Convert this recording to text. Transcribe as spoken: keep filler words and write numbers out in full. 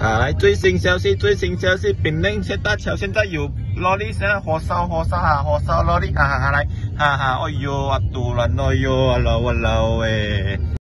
啊，来最新消息，最新消息，槟城现大桥现在有萝莉，现在火烧火烧哈，火烧萝莉，哈哈哈来，哈哈，哎呦，啊突然，哎呦，啊老啊老诶。